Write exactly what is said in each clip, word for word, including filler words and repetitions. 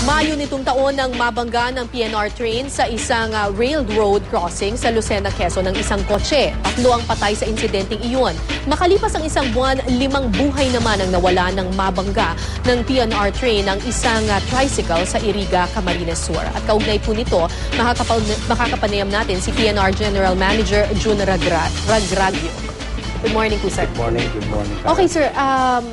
Mayo nitong taon nang mabangga ng P N R train sa isang uh, railroad crossing sa Lucena, Quezon ng isang kotse. Tatlo ang patay sa insidenteng iyon. Makalipas ang isang buwan, limang buhay naman ang nawala ng mabangga ng P N R train ng isang uh, tricycle sa Iriga, Camarines Sur. At kaugnay po nito, makakapanayam natin si P N R General Manager June Ragra Ragragio. Good morning po, sir. Good morning, good morning. Okay, sir. Um,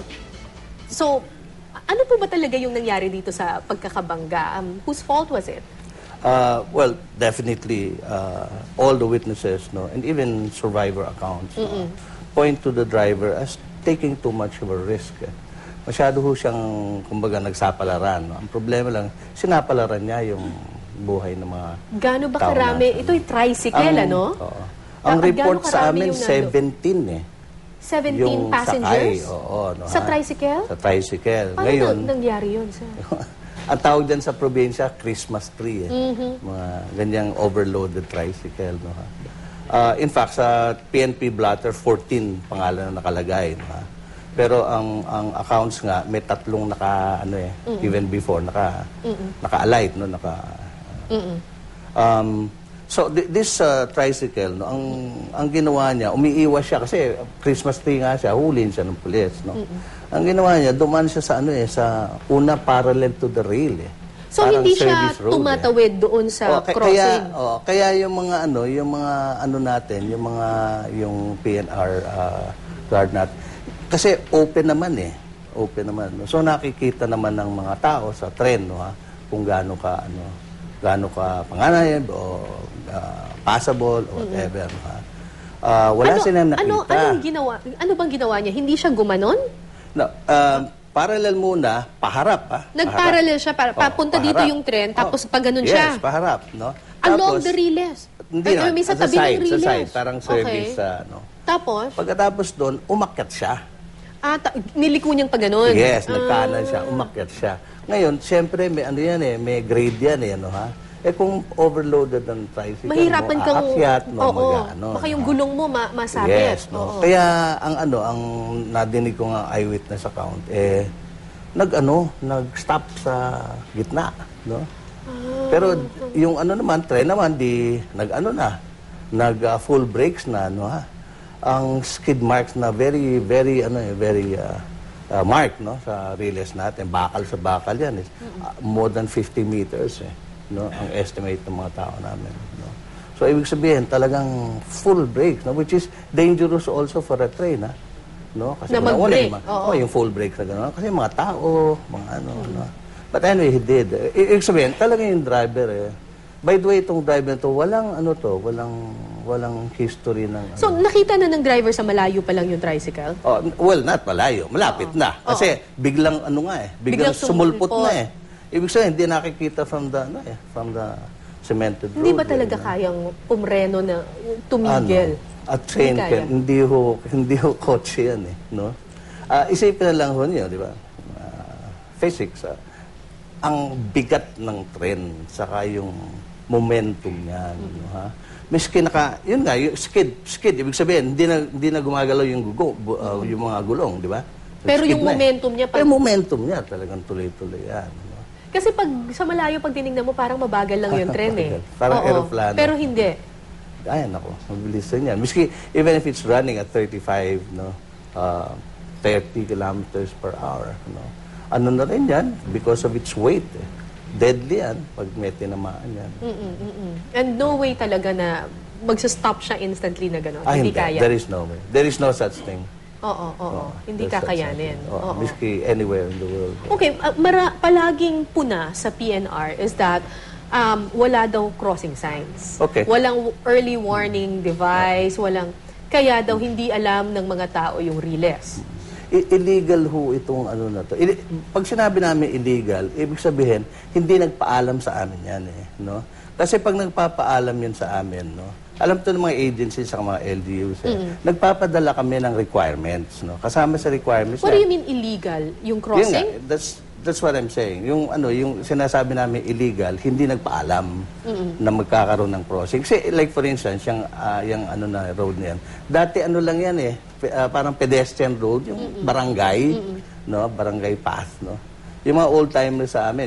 so, ano po ba talaga yung nangyari dito sa pagkakabangga? Um, whose fault was it? Uh, well, definitely, uh, all the witnesses, no, and even survivor accounts, mm -mm. no, point to the driver as taking too much of a risk. Eh. Masyado ho siyang, kumbaga, nagsapalaran. No? Ang problema lang, sinapalaran niya yung buhay ng mga Gaano ba karami? Ito'y tricycle, ang, ano? Oo. Ang Ga report sa amin, seventeen eh. seventeen passengers? Sakay, oo, no, sa ha? tricycle? Sa tricycle. Paano Ngayon, nangyari yun, sir? ang tawag dyan sa probinsya, Christmas tree. Eh. Mm-hmm. Mga ganyang overloaded tricycle. No, ha? Uh, in fact, sa P N P blotter, fourteen pangalan na nakalagay. No, ha? Pero ang ang accounts nga, may tatlong naka, ano eh, mm-hmm. even before, naka, mm-hmm. naka-alight, no, naka... Mm-hmm. um, So, th this uh, tricycle, no, ang, ang ginawa niya, umiiwas siya kasi Christmas tree nga siya, hulin siya ng pulis. No? Mm -mm. Ang ginawa niya, dumaan siya sa, ano, eh, sa una parallel to the rail. Eh. So, parang hindi siya road, tumatawid eh. doon sa oh, crossing? Kaya, oh, kaya yung mga, ano, yung mga, ano natin, yung mga, yung P N R uh, guard natin, kasi open naman eh. Open naman. No? So, nakikita naman ng mga tao sa tren, no, ha? Kung gaano ka, ano, gaano ka panganayab o uh, passable o whatever. Mm -hmm. uh, wala ano, silang nakita. Ano, anong ginawa, ano bang ginawa niya? Hindi siya gumanon? No, uh, parallel muna, paharap. Ha? Nag-parallel siya, para, papunta oh, dito yung tren, tapos oh, pag ganun yes, siya. Yes, paharap. No? Along the relays? Hindi na, may sa tabi side, ng relays? Sa side, parang service. Okay. Uh, no? Tapos? Pagkatapos doon, umakyat siya. Ah, niliko niyang pag ganun? Yes, ah. nagkanan siya, umakyat siya. Ngayon, siyempre, may ano yan eh, may grade yan eh, ano ha? Eh kung overloaded ng tricycle mahirapan mo, kang, aakyat mo, oo, mag-ano. Baka yung gulong mo ma masabit. Yes, no. Oo. Kaya ang ano, ang nadinig ko nga eyewitness account, eh, nag-ano, nag-stop sa gitna, no? Ah, Pero yung ano naman, tren naman, di, nag-ano na, nag-full uh, brakes na, no ha? Ang skid marks na very, very, ano eh, very, uh, Uh, mark, no, sa relays natin, bakal sa bakal yan, is uh, more than fifty meters, eh, no, ang estimate ng mga tao namin, no. So, ibig sabihin, talagang full brakes, no, which is dangerous also for a train, ha, no, kasi na mag-brake, oh, yung full brakes na gano'n, kasi mga tao, mga ano, mm -hmm. no. But anyway, he did. I ibig sabihin, talagang yung driver, eh, by the way, itong driver to, walang, ano to, walang, walang history ng... So, ano. nakita na ng driver sa malayo pa lang yung tricycle? Oh, well, not malayo. Malapit Oo. na. Kasi Oo. biglang, ano nga eh, biglang, biglang sumulpot, sumulpot na eh. Ibig sabihin, hindi nakikita from the, ano eh, from the cemented road. Hindi ba talaga eh, kayang pumreno na tumigil? Ano? At train hindi, can, hindi ho, hindi ho kotse yan eh, no? Uh, isipin na lang ho niyo, di ba? Uh, physics, uh, ang bigat ng tren, saka yung momentum niya, mm-hmm. no, ha? Miski naka, yun nga, yung skid, skid, ibig sabihin, hindi na, hindi na gumagalaw yung, gugo, uh, yung mga gulong, di ba? Pero yung momentum eh. niya... Pag... Pero momentum niya, talagang tuloy-tuloy yan. No? Kasi pag sa malayo, pag tinignan mo, parang mabagal lang yung tren eh. Parang Oo, aeroplano. Pero hindi. Ay, nako, mabilis yan. Miski, even if it's running at thirty-five, no, uh, thirty kilometers per hour, no, ano na rin yan, because of its weight, eh. Deadly yan pag may tinamaan yan. Mm -mm, mm -mm. And no way talaga na magsa-stop siya instantly na gano'n. Ah, hindi, hindi kaya. There is no way. There is no such thing. Oo, oo, oo. Hindi kakayanin. Oh, miski anywhere in the world. Okay, uh, mara palaging puna sa P N R is that um, wala daw crossing signs. Okay. Walang early warning device, walang... Kaya daw hindi alam ng mga tao yung relays. Illegal ho itong ano na to. Pag sinabi namin illegal, ibig sabihin, hindi nagpaalam sa amin yan eh. No? Kasi pag nagpapaalam yan sa amin, no? Alam to ng mga agencies sa mga L G Us eh. Mm-hmm. Nagpapadala kami ng requirements. No? Kasama sa requirements. What do you mean illegal? Yung crossing? Yun nga, that's, that's what I'm saying. Yung, ano, yung sinasabi namin illegal, hindi nagpaalam mm-hmm. na magkakaroon ng crossing. Kasi like for instance, yung, uh, yung ano na road na yan, dati ano lang yan eh, uh, parang pedestrian road, yung mm-hmm. barangay, mm-hmm. no, barangay path, no. Yung mga old-timers sa amin,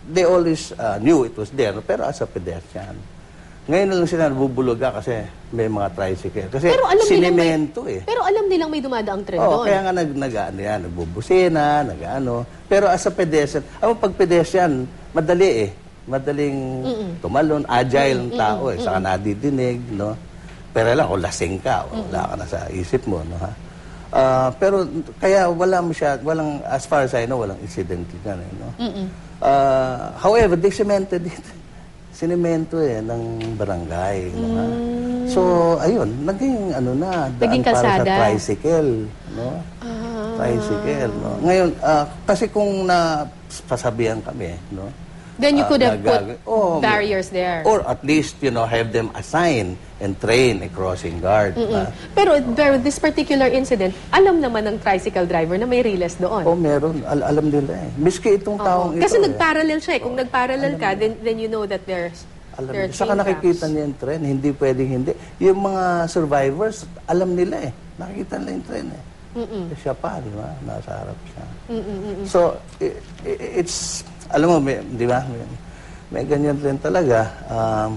they always uh, knew it was there, no? Pero as a pedestrian. Ngayon na lang sila nabubuluga kasi may mga tricycle. Kasi Pero alam nilang may, sinemento eh. pero alam nilang may dumadaang tren Oo, doon. kaya nga nag, nag, ano yan, nagbubusina, nag-ano. Pero as a pedestrian, ang pag pedestrian, madali eh. Madaling Mm-mm. tumalon, agile ang tao eh. Saka nadidinig, no? Pero lang, kung lasing ka, wala ka na sa isip mo, no ha? Uh, pero kaya wala mo siya, walang, as far as I know, walang incident yan eh, no? Uh, however, they cemented it. Sinemento eh, ng barangay. Mm. No? So, ayun, naging ano na, daan naging para kalsada. sa tricycle. No? Ah. Tricycle. No? Ngayon, uh, kasi kung napasabihan kami, no? Then you could uh, have put oh, barriers there. Or at least, you know, have them assign and train a crossing guard. Uh, Pero pero this particular incident, alam naman ng tricycle driver na may riles doon. Oh, meron. Al alam nila eh. Miski itong taong ito. Kasi eh. nag-parallel siya eh. Kung oh, nag-parallel ka, then, then you know that there's alam there are saka nakikita niya yung tren. Hindi pwedeng hindi. Yung mga survivors, alam nila eh. Nakikita nila yung tren eh. Mm -mm. Siya pa, di ba? Nasa harap siya. Mm -mm. So, it, it's, alam mo, may, di ba? May, may ganyan rin talaga. Um,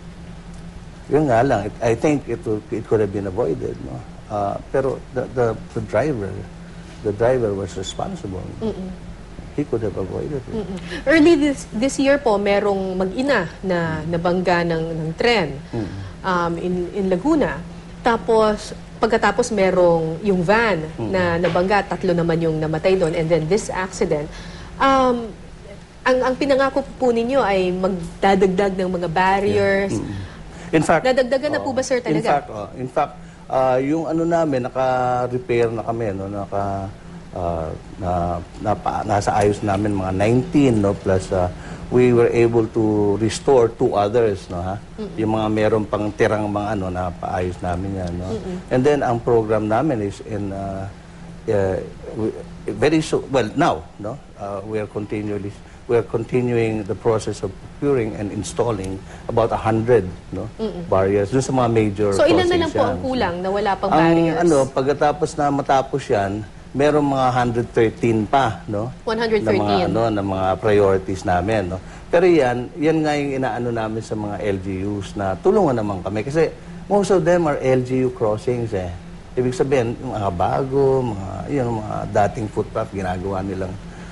yun nga lang, it, I think it, will, it could have been avoided. No? Uh, pero the, the, the driver, the driver was responsible. Mm -mm. He could have avoided it. Mm -mm. Early this, this year po, merong mag-ina na nabangga ng, ng tren mm -mm. um, in, in Laguna. Tapos, pagkatapos merong yung van mm-hmm. na nabangga, tatlo naman yung namatay doon, and then this accident. Um, ang, ang pinangako po ninyo ay magdadagdag ng mga barriers. Yeah. Mm-hmm. In fact, nadagdagan oh, na po ba, sir, talaga? In fact, oh, in fact uh, yung ano namin, naka-repair na kami, no, naka, uh, na, na, nasa ayos namin mga nineteen, no, plus uh, we were able to restore two others, no ha? Mm-hmm. Yung mga meron pang tirang mga ano na paayos namin yan, no. Mm-hmm. And then ang program namin is in uh, uh, we, very so well now, no. Uh, we are continually we are continuing the process of procuring and installing about a hundred, no, mm-hmm. barriers dun sa mga major. So ilan na lang po ang kulang na wala pang ang, barriers? Ano, pagkatapos na matapos yan, merong mga one hundred thirteen pa, no? one hundred thirteen. Na mga, ano, na mga priorities namin, no? Pero yan, yan nga yung inaano namin sa mga L G Us na tulungan naman kami. Kasi most of them are L G U crossings, eh. Ibig sabihin, mga bago, mga, yun, mga dating footpath, ginagawa nilang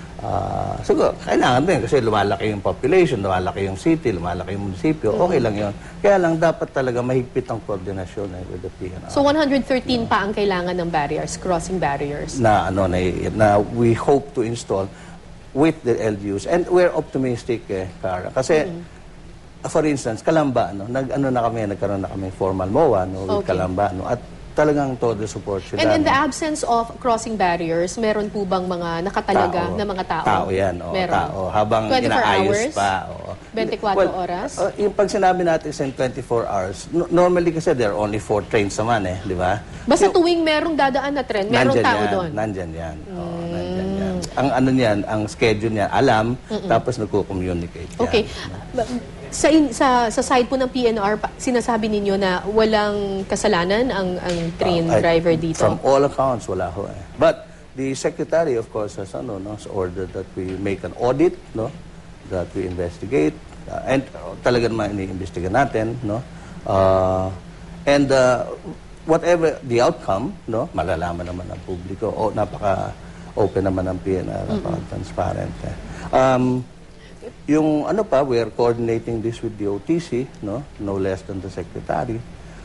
Uh, siguro, kailangan din kasi lumalaki yung population, lumalaki yung city, lumalaki yung munisipyo, okay lang yun. Kaya lang dapat talaga mahigpit ang koordinasyon eh, with the P N R. So one hundred thirteen yeah. pa ang kailangan ng barriers, crossing barriers? Na, ano, na, na we hope to install with the L G Us. And we're optimistic, eh, Cara. Kasi, mm-hmm. for instance, Calamba, no, nag-ano na kami, nagkaroon na kami formal M O A, no, with okay. Calamba, no, at talagang todo support sila. And in the absence of crossing barriers, meron po bang mga nakatalaga tao, na mga tao? Tao yan, o, meron. Tao. Habang inaayos hours? pa. O. twenty-four well, oras? Uh, yung pag sinabi natin sa twenty-four hours, no, normally kasi there are only four trains naman eh, di ba? Basta yung, tuwing merong dadaan na tren, merong tao yan, doon? Nandyan yan. Mm. O, nandyan yan. Ang ano niyan, ang schedule niyan, alam, Mm-mm. tapos nagko-communicate yan. Okay. Sa, in, sa sa side po ng P N R, sinasabi ninyo na walang kasalanan ang ang train uh, I, driver dito? From all accounts, wala ho eh. But the secretary, of course, has, ano, no, has ordered that we make an audit, no, that we investigate, uh, and uh, talaga naman iniimbestiga natin, no, uh, and uh, whatever the outcome, no, malalaman naman ng publiko. O napaka-open naman ng P N R, mm-hmm. napaka-transparent. Eh. Um, Yung ano pa, we are coordinating this with the O T C, no? No less than the secretary.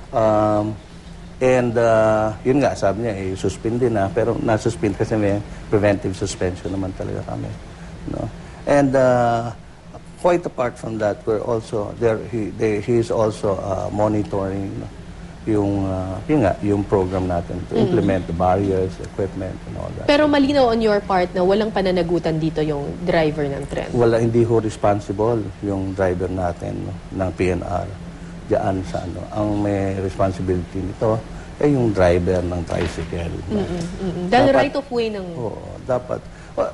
Um, and uh, yun nga, sabi niya, eh, suspindi na. Pero nasuspend kasi may preventive suspension naman talaga kami. No? And uh, quite apart from that, we're also, there, he, they, he is also uh, monitoring, no? yung uh, yun nga, yung program natin to implement mm-hmm. the barriers, equipment, and all that. Pero malinaw on your part na walang pananagutan dito yung driver ng tren? Wala, hindi ho responsible yung driver natin, no, ng P N R diyan sa ano. Ang may responsibility nito ay yung driver ng tricycle. Mm-hmm. Mm-hmm. Dahil right of way ng... Oo, dapat. Well,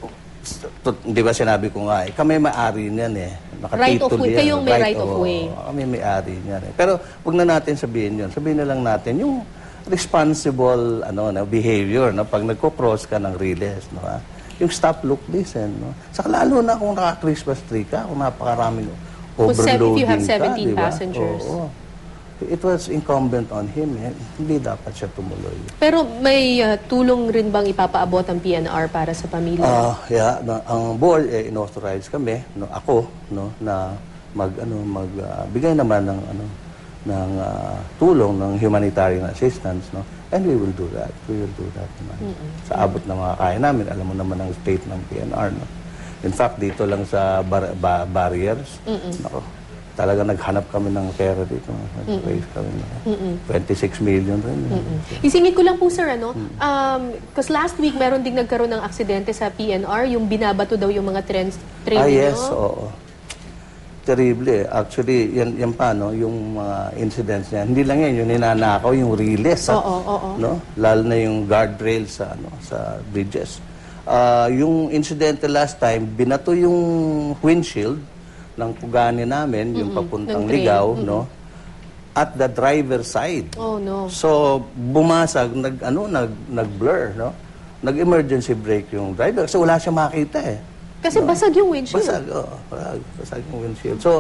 di ba sinabi ko nga eh, kami may-ari niyan eh. Right of way, kayong may right, right of way. Oh, kami may-ari niyan eh. Pero wag na natin sabihin yun. Sabihin na lang natin yung responsible ano na behavior, no, pag nagko-cross ka ng riles, no, ha? yung stop, look, listen. No? Saka lalo na kung naka-Christmas tree ka, kung napakaraming overloading if you have ka, seventeen diba? passengers. Oo. It was incumbent on him. Eh. Hindi dapat siya tumuloy. Pero may uh, tulong rin bang ipapaabot ang P N R para sa pamilya? Uh, yeah, no, ang board, eh, inauthorize kami, no, ako, no, na mag, ano, magbigay uh, naman ng, ano, ng uh, tulong ng humanitarian assistance, no? And we will do that. We will do that naman. Mm-hmm. Sa abot ng mga kaya namin, alam mo naman ang state ng P N R, no? In fact, dito lang sa bar ba barriers, mm-hmm. Nako, talaga naghanap kami ng pera dito. Nag-raise kami ng twenty-six million rin. Mm-hmm. Isingit ko lang po, sir, ano? Because um, last week, meron ding nagkaroon ng aksidente sa P N R, yung binabato daw yung mga train, train ah, ninyo. yes, oo. Terrible. Actually, yan, yan pa, no? Yung mga uh, incidents niya. Hindi lang yan, yung ninanakaw, yung relays. Oo, oo, oo. No? Lalo na yung guardrails sa, ano, sa bridges. Uh, yung incident last time, binato yung windshield ng pugani namin, yung mm-hmm. papuntang Ligaw, mm-hmm. no? At the driver side. Oh, no. So, bumasag, nag, ano, nag, nag-blur, no? Nag-emergency brake yung driver kasi wala siya makita eh. Kasi no? Basag yung windshield. Basag, oo. Oh, basag yung windshield. So,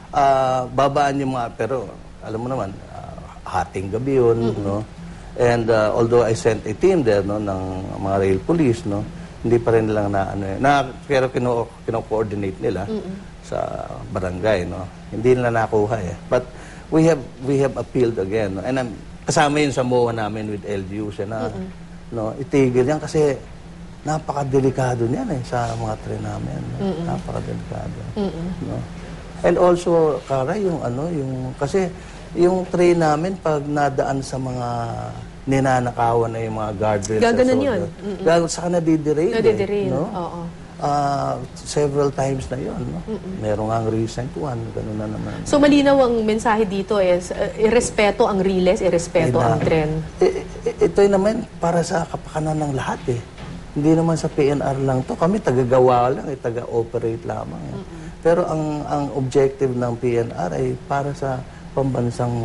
uh, babaan yung mga, pero alam mo naman, uh, hating gabi yun, mm-hmm. no? And uh, although I sent a team there, no, ng mga rail police, no? Hindi pa rin lang na, ano, na, pero kino, kino-coordinate nila mm-hmm. sa barangay, no? Hindi nila nakuha eh. But we have we have appealed again, no? And I'm, kasama yun sa M O A namin with L G U, siya na, mm-hmm. no, itigil yan kasi napakadelikado niyan eh sa mga tren namin. No? Mm-hmm. Napakadelikado. Mm-hmm. No? And also, Kara, yung ano, yung, kasi yung train namin pag nadaan sa mga ninanakawan na yung mga guardrails. Gaganon yun. Mm-hmm. Gaganon, saka nadiderail. Nadiderail, eh, no? oo. Uh, several times na yun. No? Mm-mm. Merong ang recent one, gano'n na naman. So malinaw ang mensahe dito is, uh, irespeto ang riles, irespeto eh, ang tren. Eh, eh, ito'y naman para sa kapakanan ng lahat eh. Hindi naman sa P N R lang to. Kami tagagawa lang, eh, taga-operate lamang. Eh. Mm-mm. Pero ang ang objective ng P N R ay para sa pambansang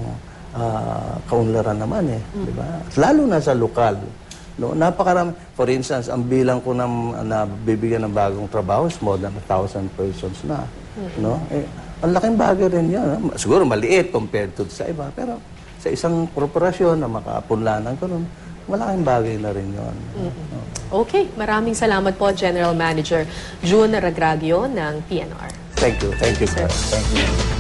uh, kaunlaran naman eh. Mm-hmm. Diba? Lalo na sa lokal. No, napakarami. For instance, ang bilang ko na, na bibigyan ng bagong trabaho is more than a thousand persons na. Mm-hmm. No? Eh, ang laking bagay rin yun. No? Siguro maliit compared to sa iba. Pero sa isang korporasyon na makapunlanan ko nun, malaking bagay na rin yun. Mm-hmm. No? Okay. Maraming salamat po, General Manager June Ragragio ng P N R. Thank you. Thank you, sir. Thank you.